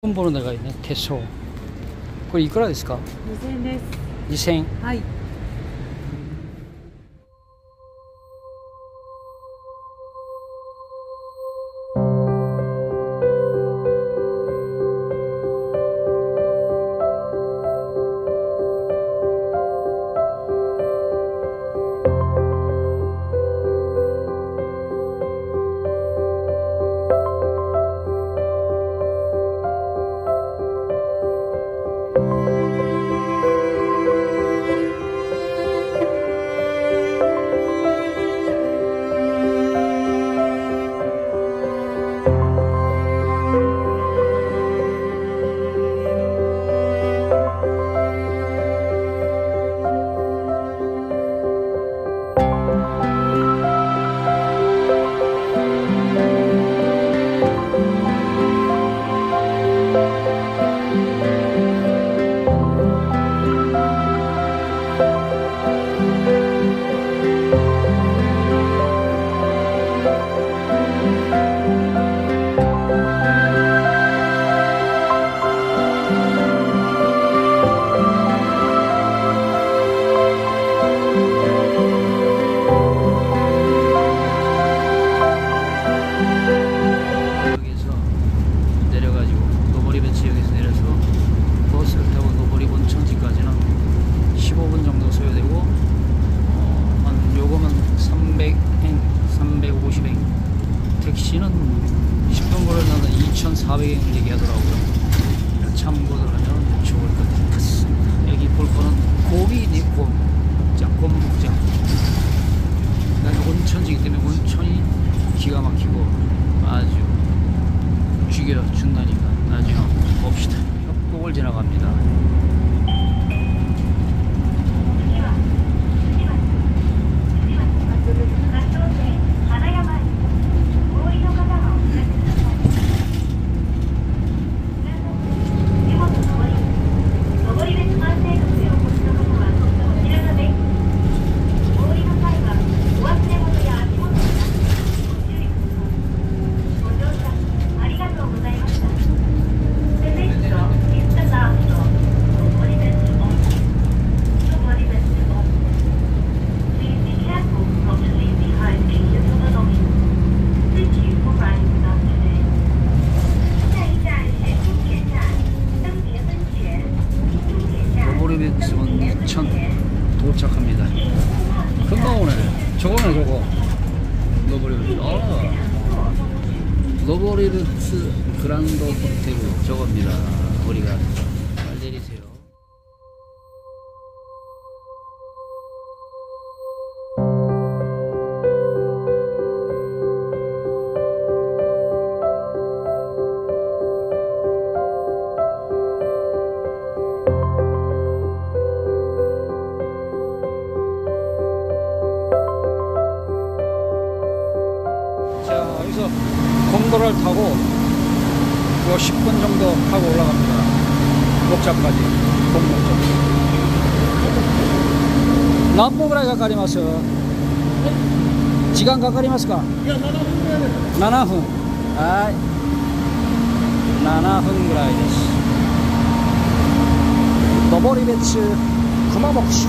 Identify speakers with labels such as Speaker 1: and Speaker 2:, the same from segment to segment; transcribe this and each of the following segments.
Speaker 1: 本物のがいいね、手相。これいくらですか
Speaker 2: 2000円です。
Speaker 1: 2000円。
Speaker 2: はい。
Speaker 1: 택시는 10분 걸으면 2,400엔을 얘기하더라고요. 참고들 하면 좋을 것 같습니다. 여기 볼 거는 곰이니 곰. 자, 곰목장. 온천지기 때문에 온천이 기가 막히고 아주 죽여준다니까 나중에 봅시다. 협곡을 지나갑니다. 온천 도착합니다. 금방 오네. 저거네 저거. 러버리베츠. 러버리베츠 그란드 호텔 저겁니다. 우리가 잘 내리세요. 여기서 곤도라를 타고 요 10분 정도 타고 올라갑니다. 목자까지. 동목자.何分ぐらいかかります? 시간 かかりますか? 7分. はい。7分ぐらいです。登別熊牧。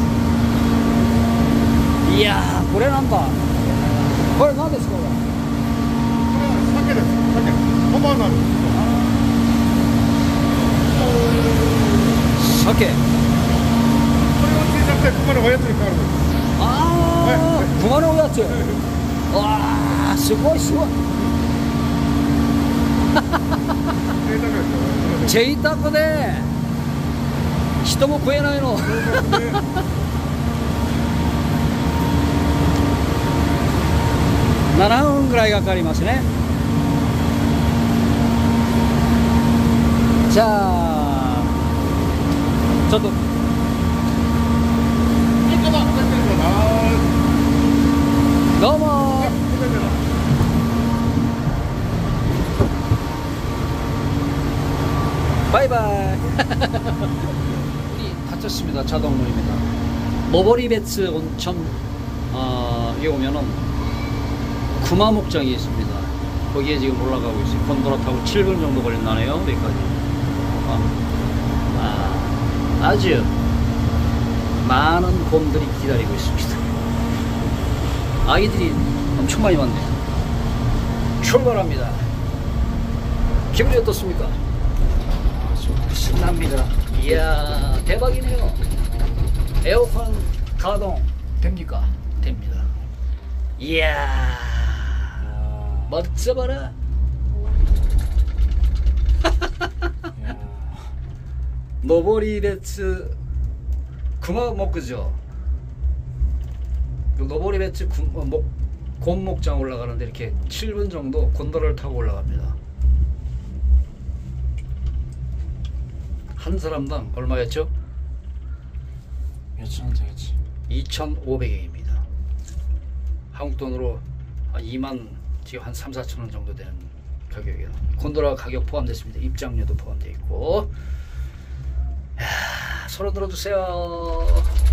Speaker 1: いやー、これなんだ。これ何ですかこれ。
Speaker 3: 鮭です。鮭。カバなんです。
Speaker 1: 鮭。これ
Speaker 3: は小さくて熊のおやつに変わるんです。
Speaker 1: ああ、熊のおやつ。わあ、すごいすごい。贅沢で人も食えないの。7分ぐらいかかりますね。じゃあちょっとどうもバイバイ닫혔습니다. 자동문입니다. 러버리베츠 온천 여기 오면은 구마목장이 있습니다. 거기에 지금 올라가고 있어요. 곤도라 타고 7분 정도 걸린다네요. 여기까지. 아주 많은 곰들이 기다리고 있습니다. 아이들이 엄청 많이 왔네요. 출발합니다. 기분이 어떻습니까? 신납니다. 이야, 대박이네요. 에어컨 가동 됩니까? 됩니다. 이야, 멋져봐라. 노보리베츠 구마목그죠. 노보리베츠 곰목장 올라가는데 이렇게 7분 정도 곤돌라를 타고 올라갑니다. 한 사람당 얼마였죠?
Speaker 2: 몇천 원 되겠지.
Speaker 1: 2,500엔입니다. 한국 돈으로 2만 지금 한 3, 4천 원 정도 되는 가격이에요. 곤돌라 가격 포함됐습니다. 입장료도 포함되어 있고. 손을 들어주세요.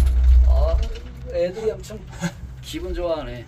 Speaker 1: 애들이 엄청 기분 좋아하네.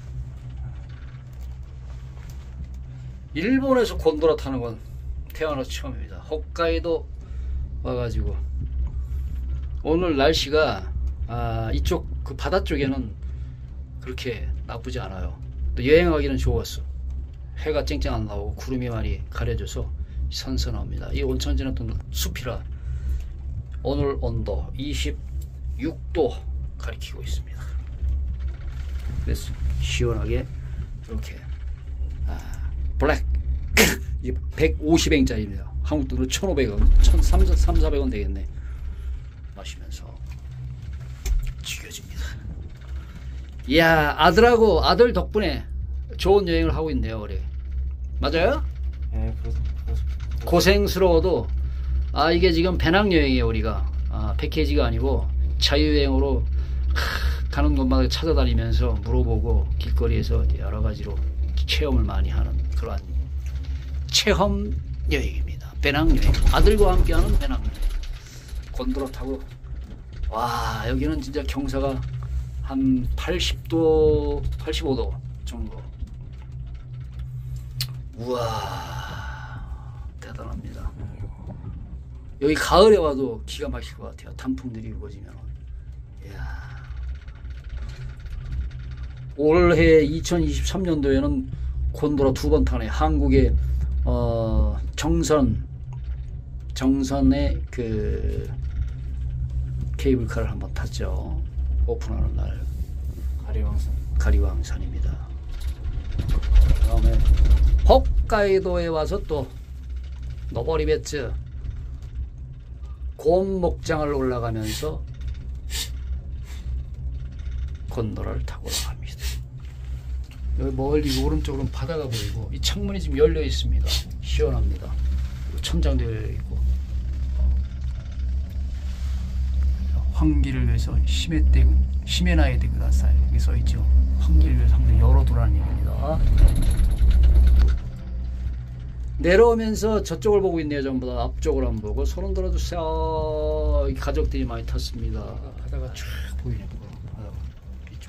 Speaker 1: 일본에서 곤돌라 타는 건 태어나서 처음입니다. 홋카이도 와가지고 오늘 날씨가 이쪽 그 바다 쪽에는 그렇게 나쁘지 않아요. 또 여행하기는 좋았어. 해가 쨍쨍 안 나오고 구름이 많이 가려져서 선선합니다. 이 온천지는 또 숲이라 오늘 온도 26도 가리키고 있습니다. 그래서 시원하게 이렇게 블랙 150엔짜리입니다. 한국 돈으로 1,500원, 1,300~400원 되겠네. 마시면서 즐겨집니다. 이야, 아들 덕분에 좋은 여행을 하고 있네요, 우리. 맞아요?
Speaker 2: 예, 그래서
Speaker 1: 고생스러워도 이게 지금 배낭여행이에요. 우리가 패키지가 아니고 자유여행으로 가는 곳마다 찾아다니면서 물어보고 길거리에서 여러 가지로 체험을 많이 하는 그러한 체험 여행입니다. 배낭여행. 아들과 함께하는 배낭여행. 곤돌라 타고 와, 여기는 진짜 경사가 한 80도 85도 정도. 우와, 대단합니다. 여기 가을에 와도 기가 막힐 것 같아요. 단풍들이 우거지면. 이야. 올해 2023년도에는 곤돌라 2번 타네. 한국의 정선의 그 케이블카를 한번 탔죠. 오픈하는 날. 가리왕산입니다. 그다음에 홋카이도에 와서 또 노보리베츠 곰목장을 올라가면서 곤돌라를 타고 올라갑니다. 여기 멀리 오른쪽으로는 바다가 보이고 이 창문이 지금 열려 있습니다. 시원합니다. 천장도 열려 있고 환기를 위해서 시메나에 데그다사이 여기 써 있죠. 환기를 위해서 한번 열어두라는 얘기입니다. 내려오면서 저쪽을 보고 있네요. 전부 다 앞쪽을 안 보고. 손은 들어주세요. 가족들이 많이 탔습니다. 바다가 쫙 보이네요. 바다가 이쪽.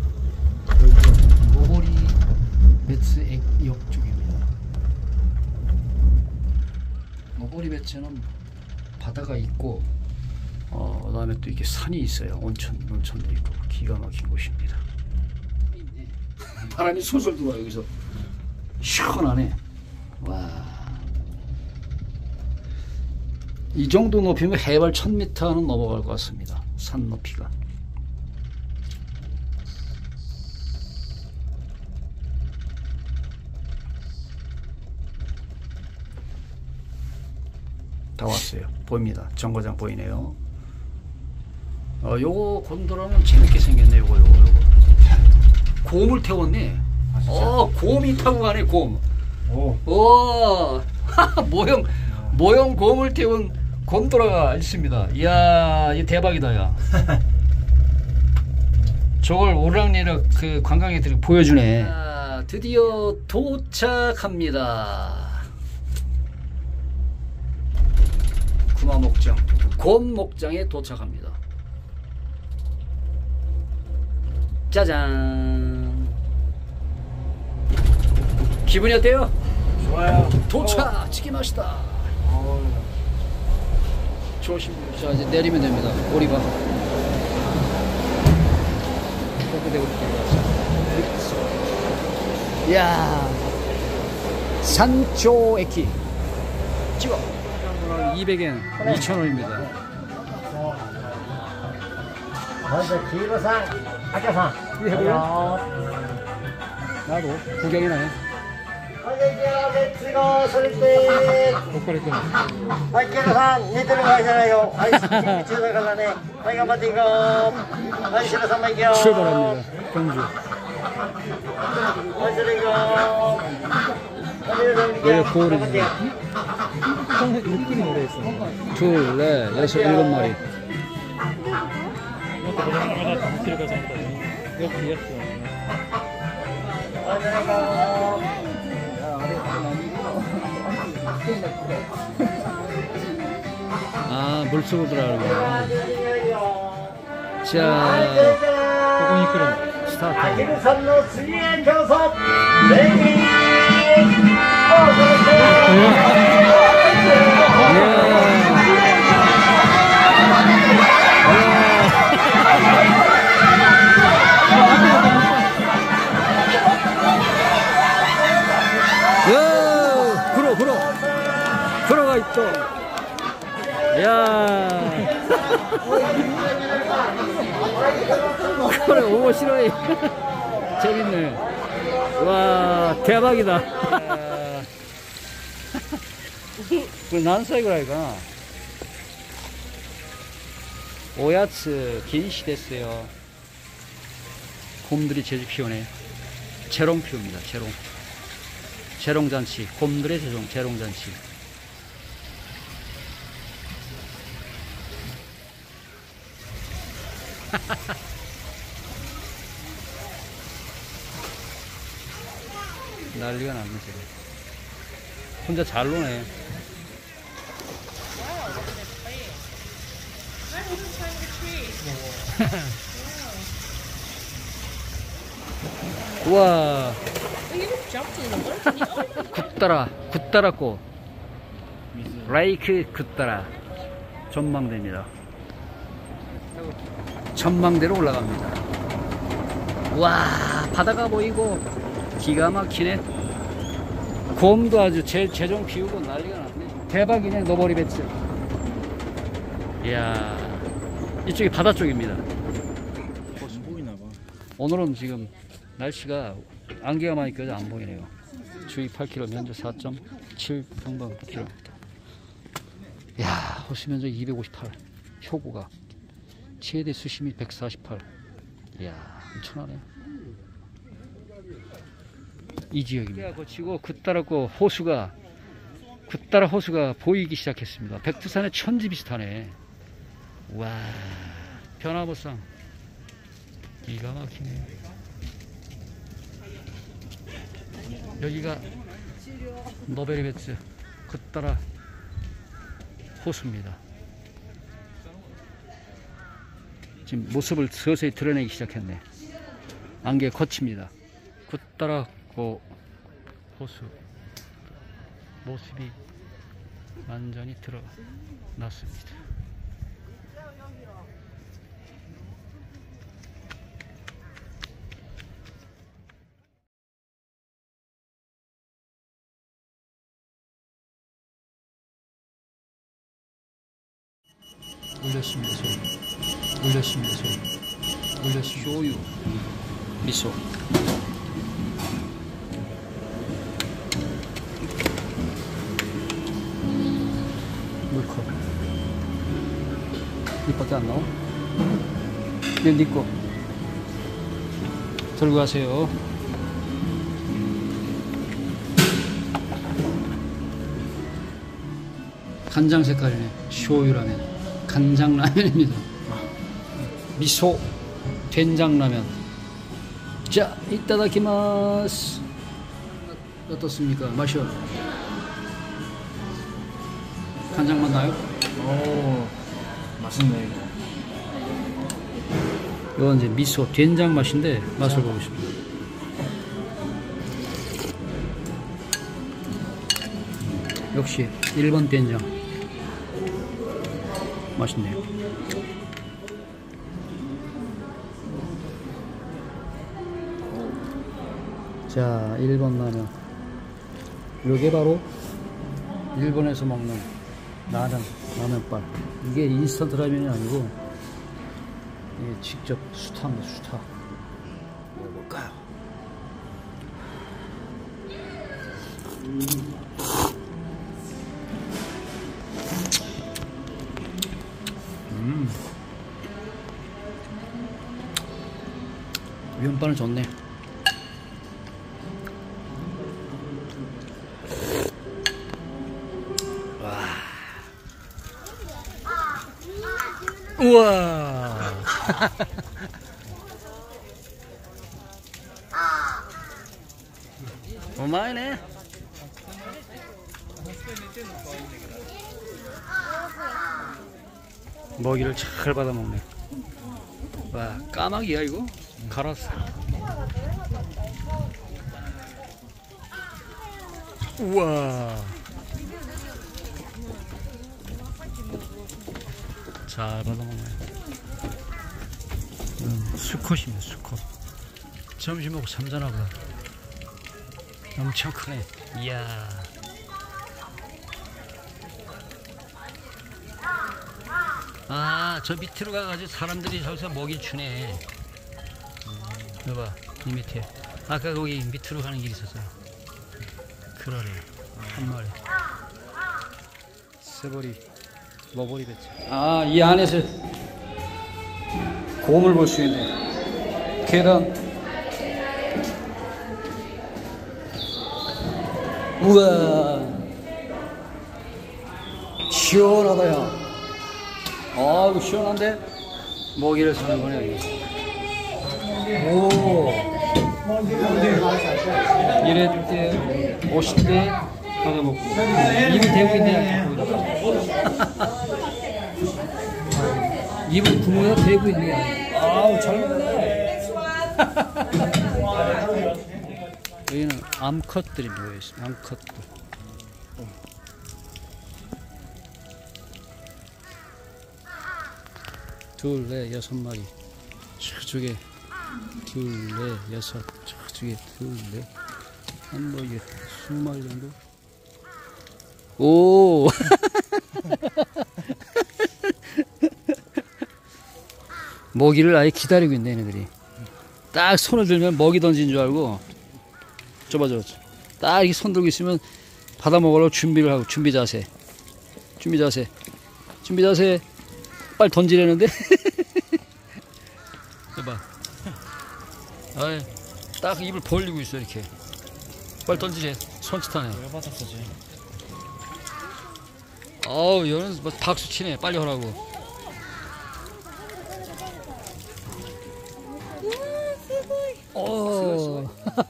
Speaker 1: 노보리 베츠역 쪽입니다. 노보리 베츠는 바다가 있고 그 다음에 또 이렇게 산이 있어요. 온천도 있고 기가 막힌 곳입니다. 바람이 솔솔 들어와요. 여기서 시원하네. 와, 이 정도 높이면 해발 1000m는 넘어갈 것 같습니다. 산 높이가. 다 왔어요. 보입니다. 정거장 보이네요. 요거 곤돌라는 재밌게 생겼네. 요거 곰을 태웠네. 곰이 타고 가네. 곰. 오, 모형 곰을 태운 곤돌라가 있습니다. 이야, 이 대박이다, 야. 저걸 오르락내리락 그 관광객들이 보여주네. 드디어 도착합니다. 구마목장, 곰목장에 도착합니다. 짜잔. 기분이 어때요?
Speaker 2: 좋아요.
Speaker 1: 도착! 치기 맛있다. 조심. 자, 이제 내리면 됩니다. 오리바. 포크대고 있습니다. 이야, 산초 에키. 찍어. 200엔, 2,000원입니다.
Speaker 3: 먼저 기로상, 악교상.
Speaker 1: 나도 구경이나 해.
Speaker 3: 찍어 소리 때. 기로상 니들은 가잖아요. 미쳐서 갈라네. 내가 맞 이거. 기로상 말이요.
Speaker 1: 출발합니다. 경주. 왜 고르지? 둘, 넷, 여섯, 일곱 마리. 아, 물속으로 들어가는구나. 자, 스타트.
Speaker 3: 산로 수리의 교섭
Speaker 1: 불어가 있어. 야, 그래, 오모 싫어해. 재밌네. 와, 대박이다. 그 난사이구라이가 오야츠 긴시 됐어요. 곰들이 제주 피우네. 재롱 피웁니다. 재롱. 재롱잔치. 곰들의 재롱잔치. 난리가 났네. 혼자 잘 노네. 우와. 굿따라꽃. 레이크 굿따라. 전망대입니다. 전망대로 올라갑니다. 와, 바다가 보이고 기가 막히네. 곰도 아주 재종 피우고 난리가 났네. 대박이네. 노버리 배츠. 이야, 이쪽이 바다 쪽입니다. 오늘은 지금 날씨가 안개가 많이 껴서 안 보이네요. 주위 8km, 면적 4.7 평방미터. 야, 호수 면적 258. 표고가 최대 수심이 148. 이야, 엄청나네. 이 지역입니다. 거치고 굿따라 호수가 보이기 시작했습니다. 백두산의 천지 비슷하네. 와, 변화보상 기가 막히네. 여기가 노베리베츠 굿따라 호수입니다. 지금 모습을 서서히 드러내기 시작했네. 안개 거칩니다. 굿따라 호수 모습이 완전히 드러났습니다. 올렸습니다. 소리 올렸습니다. 소리 올렸습니다. 쇼유 미소 물컵 이밖에 안 나와? 이거 니꺼 들고 가세요. 간장 색깔이네. 쇼유라면 간장라면입니다. 미소 된장라면. 자, 이따다키마스. 어떻습니까? 맛이요? 간장 맛 나요?
Speaker 2: 오, 맛있네.
Speaker 1: 이건 이제 미소 된장 맛인데 맛을 보고 싶습니다. 역시 1번 된장. 맛있네요. 자, 1번 라면. 요게 바로 일본에서 먹는 라면발. 이게 인스턴트 라면이 아니고 이게 직접 수타입니다. 수타. 먹어볼까요? 면발은 좋네. 와. 우와. 오마이네. 먹이를 잘 받아 먹네. 와, 까마귀야 이거? 갈았어. 우와. 잘 받아 먹네. 수컷이네, 수컷. 점심 먹고 잠자나 보다. 엄청 크네. 이야. 아, 저 밑으로 가가지고 사람들이 저기서 먹이 주네. 여봐, 이 밑에. 아까 거기 밑으로 가는 길이 있었어요. 그러네. 한 마리. 세버리, 머버리 배치. 아, 이 안에서 곰을 볼 수 있네. 계단. 우와. 시원하다, 야. 아, 이거 시원한데? 먹이를 쓰는 거네, 여기. 오. 이럴 때, 50대 받아먹고. 입을 대고 있네. 입을 구멍에다 대고 있네. 아우, 잘 먹네. 여기는 암컷들이 모여있습니다. 암컷들. 둘, 넷, 6마리. 저쪽에 둘, 넷, 6. 저쪽에 둘, 넷. 한 마리에 20마리 정도. 오. 먹이를 아예 기다리고 있네, 얘네들이. 딱 손을 들면 먹이 던진 줄 알고. 좁아. 딱 이렇게 손 들고 있으면 받아 먹으려고 준비를 하고. 준비 자세. 빨리 던지려는데. 해봐. 아이, 딱 입을 벌리고 있어, 이렇게. 빨리 던지지. 손짓하네.
Speaker 2: 왜 받았어지?
Speaker 1: 어우, 얘는 뭐 박수 치네. 빨리 하라고. 오.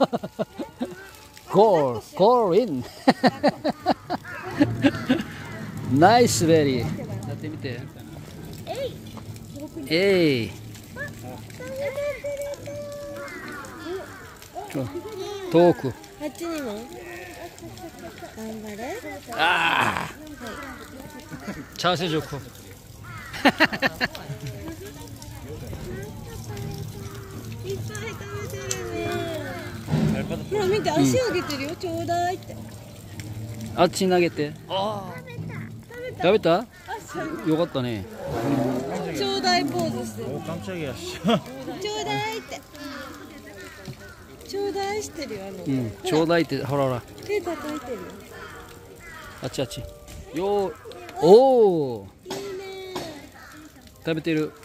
Speaker 1: 골 인. 나이스 베리. 나 재밌대. 에이. 도쿠. 아. 자세 좋고.
Speaker 4: ほら見て、足上げてるよ、ちょうだいって。
Speaker 1: 아치 나겠대.食べた? 요갔다네.
Speaker 4: ちょうだいポーズしてる。
Speaker 2: 오 깜짝이야.
Speaker 4: ちょうだいって。ちょうだいしてるよ、
Speaker 1: ちょうだいって 하라라.
Speaker 4: 手叩いてるよ。
Speaker 1: 아치. 요. 오.
Speaker 4: いいね。
Speaker 1: 食べてる.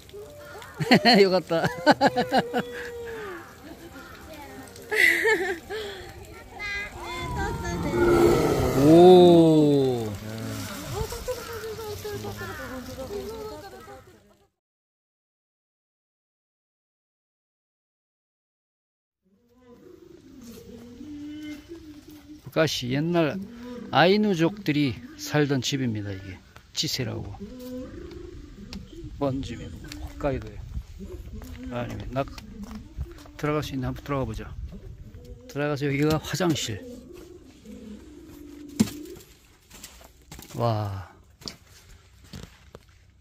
Speaker 1: 요갔다. 오. 북가시 옛날 아이누족들이 살던 집입니다. 이게 지세라고. 먼 집에 홋카이도에. 아니면 들어갈 수 있나 한번 들어가 보자. 들어가서 여기가 화장실. 와.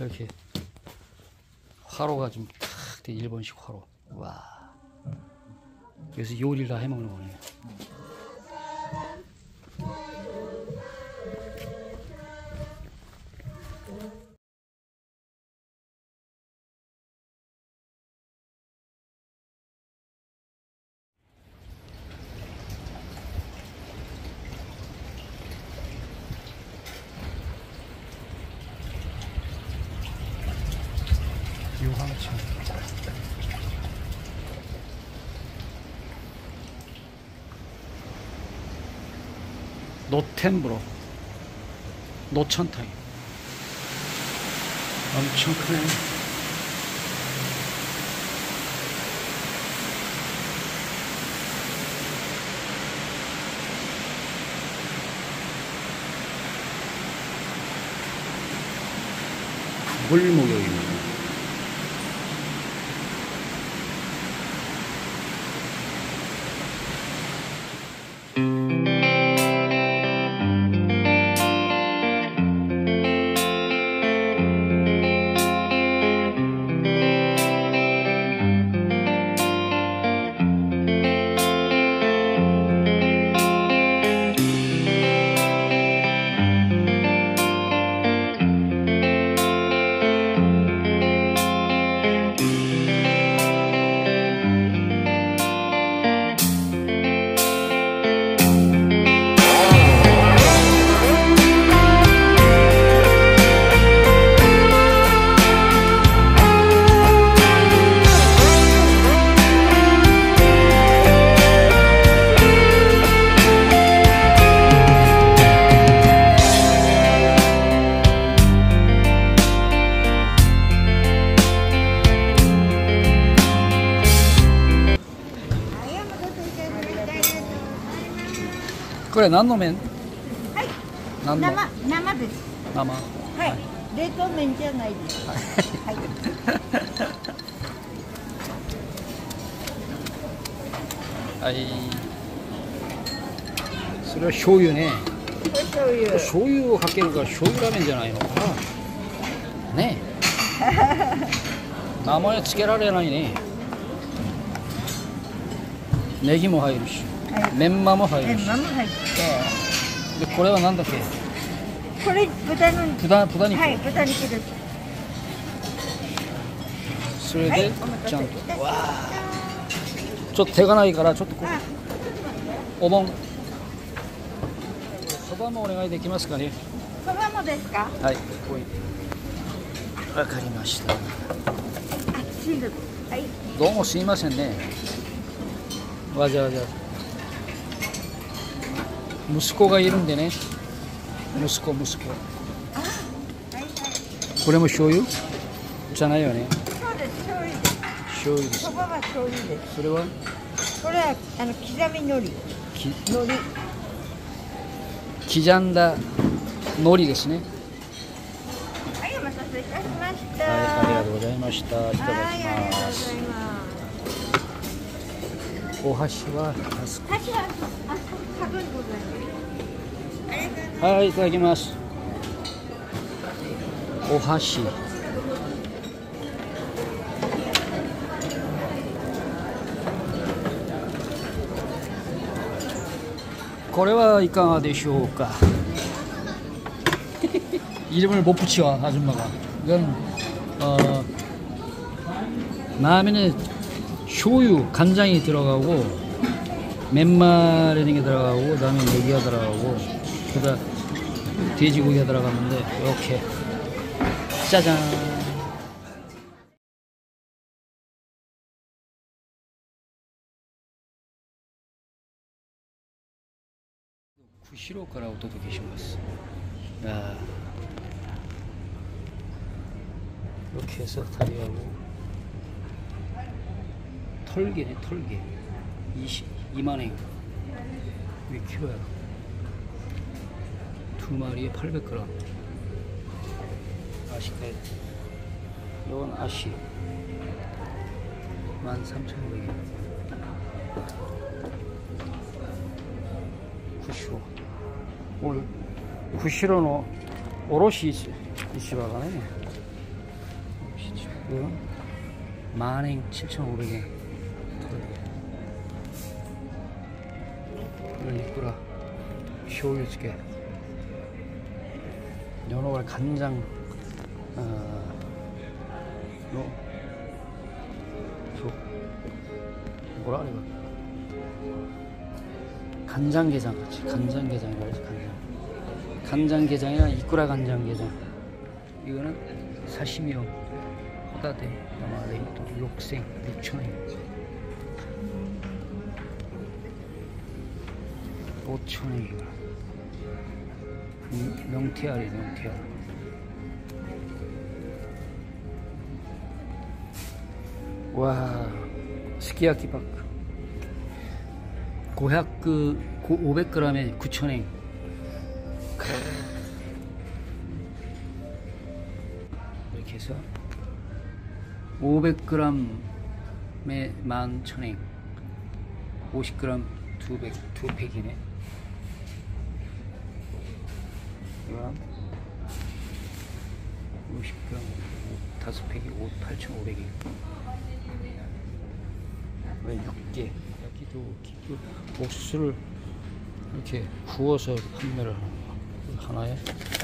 Speaker 1: 이렇게 화로가 좀 탁 돼. 일본식 화로. 와. 여기서 요리를 다 해먹는 거네요. 유황천. 노텐브로 노천탕. 엄청 크네. 물목욕입니다.これ何の麺？
Speaker 4: はい。
Speaker 1: 何の？
Speaker 4: 生です。
Speaker 1: 生。
Speaker 4: はい。冷凍麺じゃないです。はい。
Speaker 1: はい。それは醤油ね。
Speaker 4: 醤油。
Speaker 1: 醤油をかけるから醤油ラーメンじゃないのかな。ねえ。名前つけられないね。ネギも入るし。メンマも入るし。
Speaker 4: メンマも入って。
Speaker 1: でこれは何だっけ？
Speaker 4: これ豚肉。はい、豚肉です。
Speaker 1: それで、
Speaker 4: はい、
Speaker 1: ちゃんと。わあ。ちょっと手がないからちょっとこうお盆。そばもお願いできますかね？
Speaker 4: そばもですか？
Speaker 1: はい。わかりました。
Speaker 4: はい。
Speaker 1: どうもすいませんね。わざわざ。息子がいるんでね。息子。これも醤油じゃないよね。
Speaker 4: そうです、醤油です。
Speaker 1: 醤油です。
Speaker 4: そばは醤油です。
Speaker 1: それは？
Speaker 4: これは刻み海苔。
Speaker 1: 刻んだ海苔ですね。
Speaker 4: はい、お待たせいたしました。
Speaker 1: はい、ありがとうございました。いただきます。
Speaker 4: はい、ありがとうございます。
Speaker 1: お箸は
Speaker 4: 箸は多分ございます。
Speaker 1: はい、いただきます。お箸。これはいかがでしょうか。이름을 못 붙여 아줌마가. 이건 라면에 쇼유, 간장이 들어가고 맨마라는 게 들어가고 그다음에 내기가 들어가고 그다 돼지고기가 들어가는데 이렇게 짜잔. 구시로からお届けします. 야. 이렇게 해서 다리하고 털개네, 털개. 22만원. 몇 킬로야? 두 마리에 800g. 아시까지. 이건 아시. 13,500원. 구시로. 오늘 구시로는 오롯이 이시바가네. 이건 만행 7,500엔. 이건 이꾸라 쇼유즈게. 연어가 간장 뭐라 그래? 간장게장 같이 간장게장이라 해서 간장게장이랑 이꾸라 간장게장. 이거는 사시미용 호다데 야마레이토 육생 6,000엔. 5,000엔. 명태알이 명태알. 와, 스키야키 바크 고약 500g에 9,000엔. 이렇게 해서 500g에 11,000엔. 50g 2팩이네. 이거랑 50g 5팩이 8,500엔. 왜 6개 야키도 옥수수를 이렇게 구워서 판매를 하나에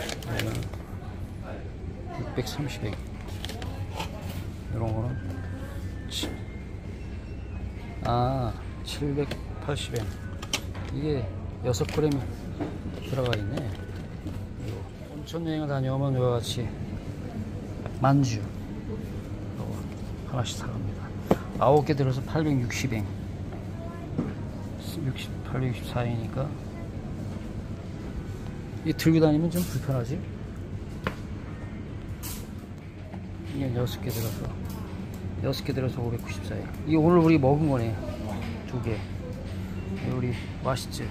Speaker 1: 630엔. 이런 거는 780엔. 이게 6g이 들어가 있네. 온천 여행을 다녀오면 이와 같이 만주 하나씩 사갑니다. 9개 들어서 860엔. 864엔이니까 이 들고 다니면 좀 불편하지? 이게 6개 들어서 594엔. 이게 오늘 우리 먹은 거네. 2개. 우리 맛있지?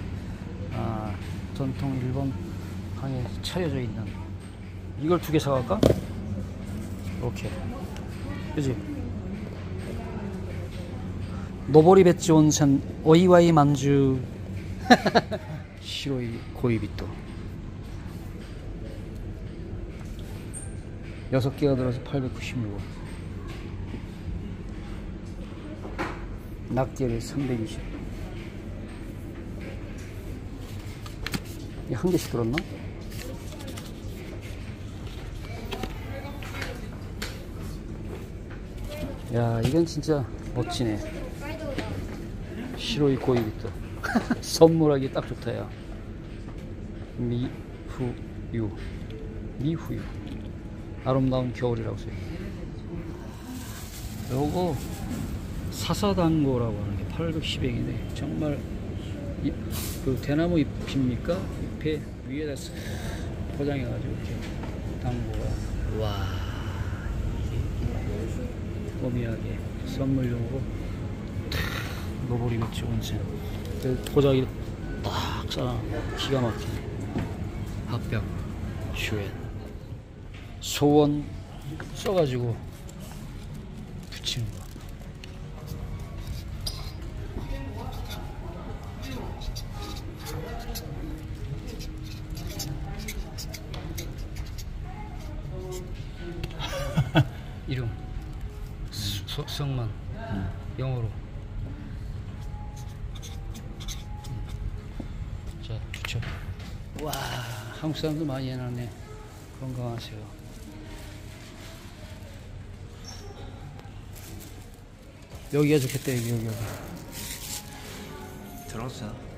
Speaker 1: 전통 일본 방에 차려져 있는 이걸 2개 사갈까? 이렇게. 그지? 노보리 배지 온천 오이와이 만주 시로이 고이비또 6개가 들어서 896원. 낙지를 320. 이 한 개씩 들었나? 야, 이건 진짜 멋지네. 시로이 고이비또 선물하기 딱 좋다. 야, 미후유 아름다운 겨울이라고 써요. 요거 사사단고라고 하는 게 810엔이네. 정말 그 대나무 잎입니까? 잎에 위에다 포장해가지고 이렇게 단고가. 와, 오미하게 선물용으로 노보리 배지 온천. 도자기 딱 싸. 기가 막히네. 합벽 슈엔 소원 써가지고 붙이는 거. 이름 성만 영어로. 자, 추천. 와, 한국 사람도 많이 해놨네. 건강하세요. 여기가 좋겠다. 여기.
Speaker 2: 들었어.